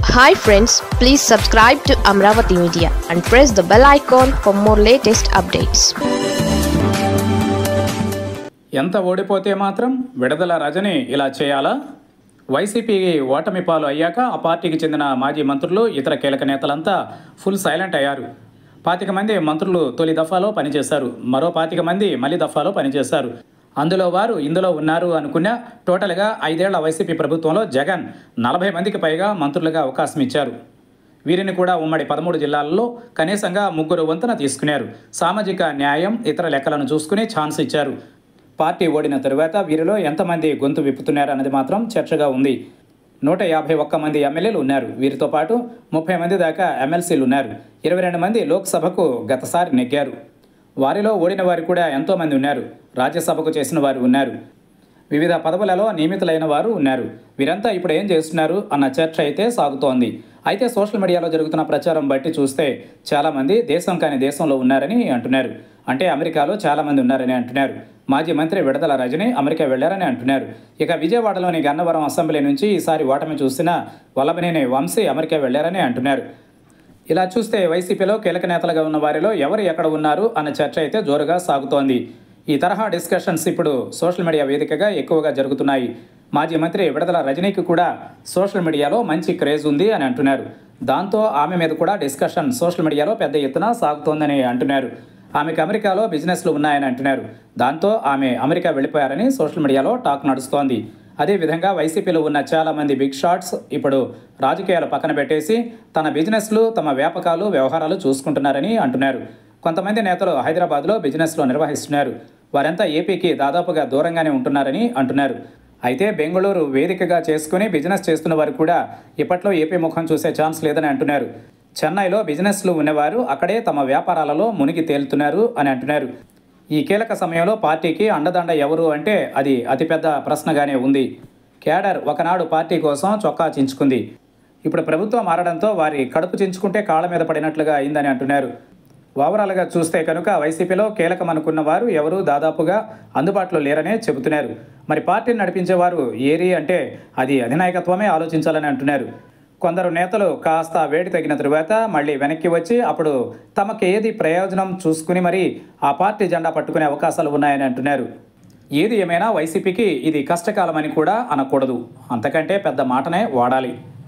Hi friends, please subscribe to Amravati Media and press the bell icon for more latest updates. ఎంత ఓడిపోతే మాత్రం విడుదల రజని ఇలా చేయాలా? వైసీపీ ఓటమి పాలు అయ్యాక ఆ పార్టీకి చెందిన మాజీ మంత్రులు ఇతర కీలక నేతలంతా ఫుల్ సైలెంట్ అయ్యారు. 25 మంది మంత్రులు తొలి దఫాలో పనిచేశారు. మరో 25 మంది మలి దఫాలో పనిచేశారు. అందులో వారు ఇందులో ఉన్నారు అనుకున్న టోటల్గా 5 ఏళ్ల వైసీపీ ప్రభుత్వంలో జగన్ 40 మందికి పైగా మంత్రులుగా అవకాశం ఇచ్చారు. వీరిని కూడా ఉమ్మడి 13 జిల్లాల్లో కనీసంగా 3 వంతున తీసుకున్నారు. సామాజిక న్యాయం ఇతర లెక్కలను చూసుకుని ఛాన్స్ ఇచ్చారు. పార్టీ ఓడిన తరువాత వీరిలో ఎంతమంది గొంతు విప్పుతున్నారు అన్నది మాత్రం చర్చగా ఉంది. 151 మంది ఎమ్మెల్యేలు ఉన్నారు. వీరితో పాటు 30 మంది దాకా ఎమ్మెల్సీలు ఉన్నారు. 22 మంది లోక్సభకు గతసారి నెగ్గారు. వారిలో ఓడిన వారు కూడా ఎంతోమంది ఉన్నారు. రాజ్యసభకు చేసిన వారు ఉన్నారు. వివిధ పదవులలో నియమితులైన వారు ఉన్నారు. వీరంతా ఇప్పుడు ఏం చేస్తున్నారు అన్న చర్చ అయితే సాగుతోంది. అయితే సోషల్ మీడియాలో జరుగుతున్న ప్రచారం బట్టి చూస్తే చాలామంది దేశం కాని దేశంలో ఉన్నారని అంటున్నారు. అంటే అమెరికాలో చాలామంది ఉన్నారని అంటున్నారు. మాజీ మంత్రి విడుదల రజని అమెరికా వెళ్లారని అంటున్నారు. ఇక విజయవాడలోని గన్నవరం అసెంబ్లీ నుంచి ఈసారి ఓటమి చూసిన వల్లభనేని వంశీ అమెరికా వెళ్లారని అంటున్నారు. ఇలా చూస్తే వైసీపీలో కీలక నేతలుగా ఉన్న వారిలో ఎవరు ఎక్కడ ఉన్నారు అన్న చర్చ అయితే జోరుగా సాగుతోంది. ఈ తరహా డిస్కషన్స్ ఇప్పుడు సోషల్ మీడియా వేదికగా ఎక్కువగా జరుగుతున్నాయి. మాజీ మంత్రి విడుదల రజనీకి కూడా సోషల్ మీడియాలో మంచి క్రేజ్ ఉంది అని అంటున్నారు. దాంతో ఆమె మీద కూడా డిస్కషన్ సోషల్ మీడియాలో పెద్ద ఎత్తున సాగుతోందని అంటున్నారు. ఆమెకు అమెరికాలో బిజినెస్లు ఉన్నాయని అంటున్నారు. దాంతో ఆమె అమెరికా వెళ్ళిపోయారని సోషల్ మీడియాలో టాక్ నడుస్తోంది. అదేవిధంగా వైసీపీలో ఉన్న చాలామంది బిగ్ షాట్స్ ఇప్పుడు రాజకీయాలు పక్కన పెట్టేసి తన బిజినెస్లు తమ వ్యాపకాలు వ్యవహారాలు చూసుకుంటున్నారని అంటున్నారు. కొంతమంది నేతలు హైదరాబాద్లో బిజినెస్లో నిర్వహిస్తున్నారు. వారంతా ఏపీకి దాదాపుగా దూరంగానే ఉంటున్నారని అంటున్నారు. అయితే బెంగళూరు వేదికగా చేసుకుని బిజినెస్ చేస్తున్న వారు కూడా ఇప్పట్లో ఏపీ ముఖం చూసే ఛాన్స్ లేదని అంటున్నారు. చెన్నైలో బిజినెస్లు ఉన్నవారు అక్కడే తమ వ్యాపారాలలో మునిగి తేలుతున్నారు అని అంటున్నారు. ఈ కీలక సమయంలో పార్టీకి అండదండ ఎవరు అంటే అది అతిపెద్ద ప్రశ్నగానే ఉంది. కేడర్ ఒకనాడు పార్టీ కోసం చొక్కా చించుకుంది. ఇప్పుడు ప్రభుత్వం మారడంతో వారి కడుపు చించుకుంటే కాళ్ళ మీద పడినట్లుగా అయిందని అంటున్నారు. ఓవరాల్గా చూస్తే కనుక వైసీపీలో కీలకం అనుకున్న వారు ఎవరు దాదాపుగా అందుబాటులో లేరనే చెబుతున్నారు. మరి పార్టీని నడిపించేవారు ఏరి అంటే అది అధినాయకత్వమే ఆలోచించాలని అంటున్నారు. కొందరు నేతలు కాస్త వేడి తగిన తరువాత మళ్ళీ వెనక్కి వచ్చి అప్పుడు తమకు ఏది ప్రయోజనం చూసుకుని మరి ఆ పార్టీ జెండా పట్టుకునే అవకాశాలు ఉన్నాయని అంటున్నారు. ఏది ఏమైనా వైసీపీకి ఇది కష్టకాలమని కూడా అనకూడదు. అంతకంటే పెద్ద మాటనే వాడాలి.